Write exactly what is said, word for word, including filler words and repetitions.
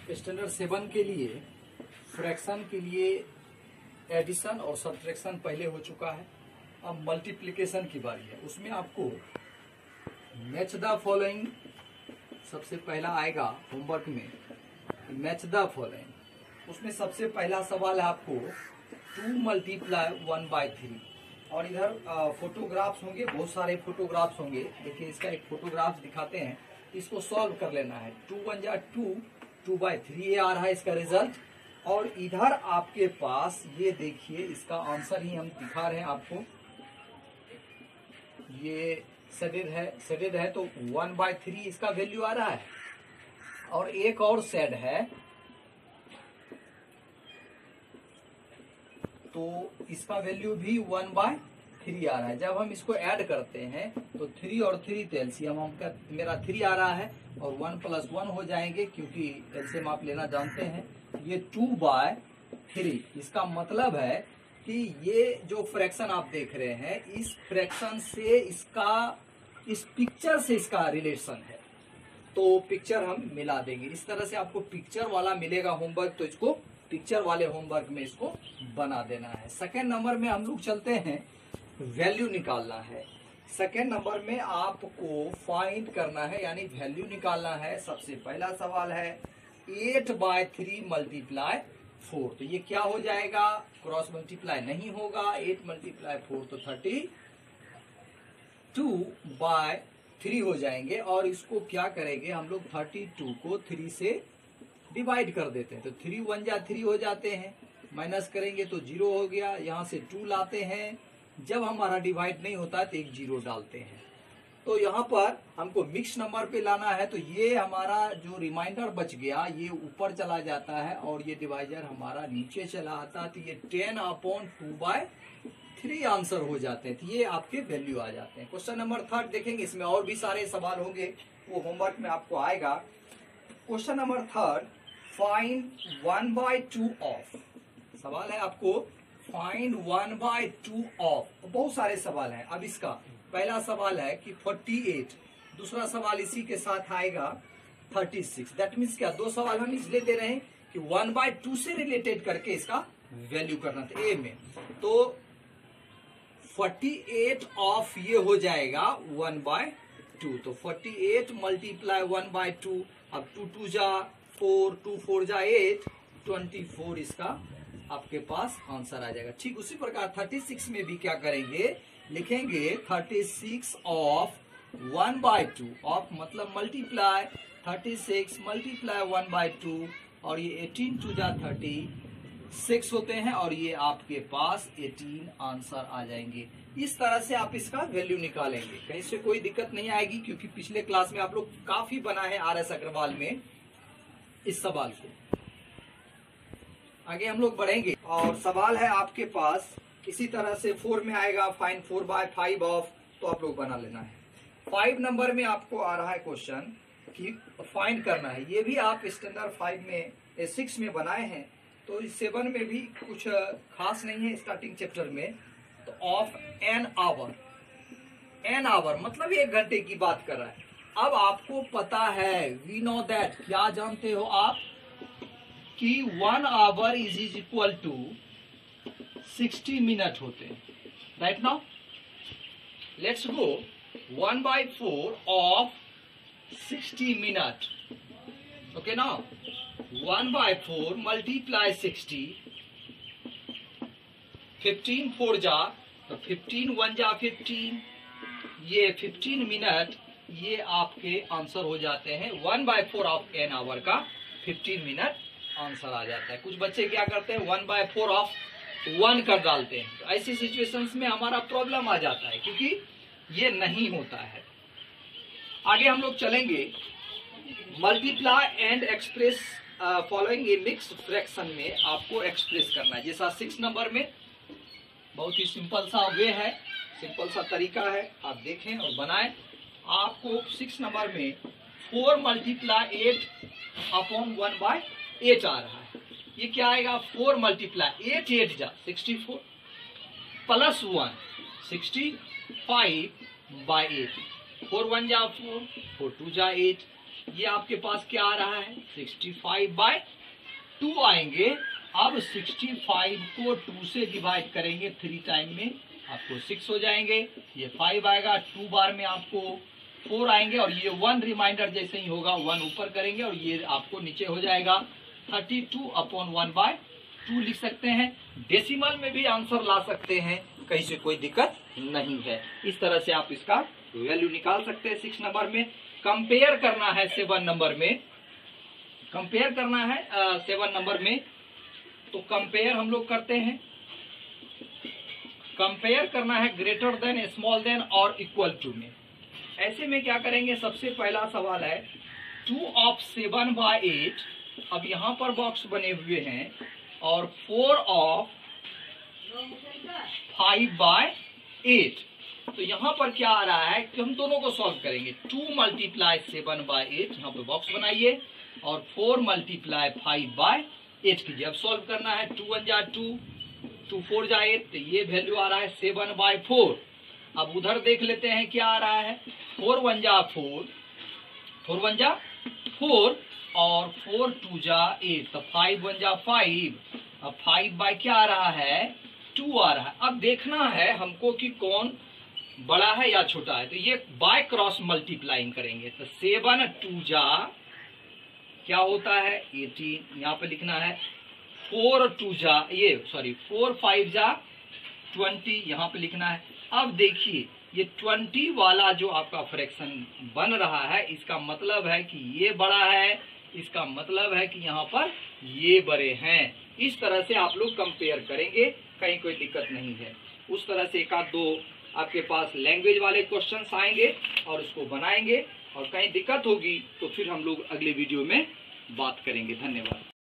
Standard seven के लिए fraction के लिए एडिशन और सब्ट्रैक्शन पहले हो चुका है। अब मल्टीप्लिकेशन की बारी है। उसमें आपको मैच द फॉलोइंग सबसे पहला आएगा होमवर्क में, मैच द फॉलोइंग। उसमें सबसे पहला सवाल है आपको two multiply one by three, और इधर फोटोग्राफ्स होंगे, बहुत सारे फोटोग्राफ्स होंगे। देखिए इसका एक फोटोग्राफ दिखाते हैं, इसको सॉल्व कर लेना है। टू वन जा टू, टू बाई थ्री ये आ रहा है इसका रिजल्ट। और इधर आपके पास ये देखिए इसका आंसर ही हम दिखा रहे हैं आपको। ये सेडेड है, सेडेड है तो वन बाई थ्री इसका वैल्यू आ रहा है। और एक और सेड है तो इसका वैल्यू भी वन बाय थ्री आ रहा है। जब हम इसको ऐड करते हैं तो थ्री और थ्री तो एलसीएम हमका मेरा थ्री आ रहा है और वन प्लस वन हो जाएंगे, क्योंकि एलसीएम आप लेना जानते हैं। ये टू बाय थ्री, इसका मतलब है कि ये जो फ्रैक्शन आप देख रहे हैं, इस फ्रैक्शन से इसका, इस पिक्चर से इसका रिलेशन है, तो पिक्चर हम मिला देंगे। इस तरह से आपको पिक्चर वाला मिलेगा होमवर्क, तो इसको पिक्चर वाले होमवर्क में इसको बना देना है। सेकेंड नंबर में हम लोग चलते हैं, वैल्यू निकालना है। सेकेंड नंबर में आपको फाइंड करना है, यानी वैल्यू निकालना है। सबसे पहला सवाल है eight by three multiply four, तो ये क्या हो जाएगा? क्रॉस मल्टीप्लाई नहीं होगा। एट मल्टीप्लाई फोर तो थर्टी टू बाय थ्री हो जाएंगे। और इसको क्या करेंगे हम लोग, थर्टी टू को थ्री से डिवाइड कर देते हैं, तो थ्री वन जा थ्री हो जाते हैं, माइनस करेंगे तो जीरो हो गया। यहाँ से टू लाते हैं, जब हमारा डिवाइड नहीं होता है तो एक जीरो डालते हैं। तो यहाँ पर हमको मिक्स नंबर पे लाना है, तो ये हमारा जो रिमाइंडर बच गया ये ऊपर चला जाता है और ये डिवाइजर हमारा नीचे चला आता है, तो ये ten upon two by three answer हो जाते हैं। तो ये आपके वैल्यू आ जाते हैं। क्वेश्चन नंबर थर्ड देखेंगे, इसमें और भी सारे सवाल होंगे, वो होमवर्क में आपको आएगा। Question number third, find one by two of. सवाल है आपको find one by two of, बहुत सारे सवाल हैं। अब इसका पहला सवाल है कि फोर्टी एट, दूसरा सवाल इसी के साथ आएगा थर्टी सिक्स। दैट मीन्स क्या, दो सवाल हम इसलिए दे रहे हैं कि वन बाय टू से रिलेटेड करके इसका वैल्यू करना था ए में। तो फोर्टी एट ऑफ ये हो जाएगा वन बाय टू, तो forty eight multiply one by two. अब टू टू जा फोर, टू फोर जा एट, ट्वेंटी फोर इसका आपके पास आंसर आ जाएगा। ठीक उसी प्रकार थर्टी सिक्स में भी क्या करेंगे, लिखेंगे thirty six of one by two. Of मतलब multiply, thirty six multiply one by two, और ये एटीन टू जा थर्टी सिक्स होते हैं, और ये आपके पास एटीन आंसर आ जाएंगे। इस तरह से आप इसका वैल्यू निकालेंगे, कहीं से कोई दिक्कत नहीं आएगी, क्योंकि पिछले क्लास में आप लोग काफी बना है आर एस अग्रवाल में इस सवाल को। आगे हम लोग बढ़ेंगे, और सवाल है आपके पास इसी तरह से फोर में आएगा, find four by five of, तो आप लोग बना लेना है। फाइव नंबर में आपको आ रहा है क्वेश्चन कि फाइंड करना है। ये भी आप स्टैंडर्ड फाइव में, सिक्स में बनाए हैं, तो इस सेवन में भी कुछ खास नहीं है स्टार्टिंग चैप्टर में। तो of an hour, an hour मतलब एक घंटे की बात कर रहा है। अब आपको पता है, वी नो दैट, क्या जानते हो आप कि one hour is is equal to sixty minute होते हैं। Right now let's go, one by four of sixty minute. Okay now one by four multiply sixty, fifteen four जा तो फिफ्टीन वन जा फिफ्टीन, ये फिफ्टीन मिनट ये आपके answer हो जाते हैं। One by four of an hour का फिफ्टीन मिनट आंसर आ जाता है। कुछ बच्चे क्या करते हैं, one by four of one कर डालते हैं, तो ऐसी सिचुएशंस में हमारा प्रॉब्लम आ जाता है, क्योंकि ये नहीं होता है। आगे हम लोग चलेंगे, multiply and express following a mixed fraction में आपको एक्सप्रेस करना है। जैसा सिक्स नंबर में बहुत ही सिंपल सा वे है, सिंपल सा तरीका है, आप देखें और बनाएं। आपको सिक्स नंबर में four multiply eight upon one by eight आ रहा है। ये क्या आएगा, फोर मल्टीप्लाई एट, एट जा sixty four, plus one sixty five by eight, four one जा फोर, फोर टू जा एट, ये आपके पास क्या आ रहा है, सिक्सटी फाइव बाय टू आएंगे। अब सिक्सटी फाइव को टू से डिवाइड करेंगे थ्री टाइम में, आपको सिक्स हो जाएंगे। ये फाइव आएगा, टू बार में आपको फोर आएंगे, और ये वन रिमाइंडर जैसे ही होगा वन ऊपर करेंगे और ये आपको नीचे हो जाएगा thirty two upon one by two लिख सकते हैं। डेसिमल में भी आंसर ला सकते हैं, कहीं से कोई दिक्कत नहीं है। इस तरह से आप इसका वैल्यू निकाल सकते हैं। सिक्स नंबर में कंपेयर करना है, सेवन नंबर में कंपेयर करना है सेवन नंबर में, तो कंपेयर हम लोग करते हैं। कंपेयर करना है ग्रेटर देन, स्मॉल देन और इक्वल टू में। ऐसे में क्या करेंगे, सबसे पहला सवाल है two of seven by eight. अब यहां पर बॉक्स बने हुए हैं, और four of five by eight. तो यहां पर क्या आ रहा है कि हम दोनों को सॉल्व करेंगे। Two multiply seven by eight, यहाँ पे बॉक्स बनाइए, और four multiply five by eight कीजिए। अब सॉल्व करना है, टू वन जा टू, टू फोर जा एट, तो ये वैल्यू आ रहा है सेवन बाय फोर। अब उधर देख लेते हैं क्या आ रहा है, फोर वन जा फोर, फोर वन जा फोर, और फोर टू जा एट, तो फाइव वन जा फाइव। अब फाइव बाय क्या आ रहा है, टू आ रहा है। अब देखना है हमको कि कौन बड़ा है या छोटा है, तो ये बाय क्रॉस मल्टीप्लाइंग करेंगे। तो सेवन टू जा क्या होता है, एटीन, यहाँ पे लिखना है। फोर टू जा ये सॉरी फोर फाइव जा ट्वेंटी, यहाँ पे लिखना है। अब देखिए ये ट्वेंटी वाला जो आपका फ्रैक्शन बन रहा है, इसका मतलब है कि ये बड़ा है, इसका मतलब है कि यहाँ पर ये बड़े हैं। इस तरह से आप लोग कंपेयर करेंगे, कहीं कोई दिक्कत नहीं है। उस तरह से एक आध दो आपके पास लैंग्वेज वाले क्वेश्चंस आएंगे और उसको बनाएंगे, और कहीं दिक्कत होगी तो फिर हम लोग अगले वीडियो में बात करेंगे। धन्यवाद।